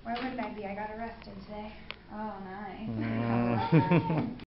Where wouldn't I be? I got arrested today. Oh, nice.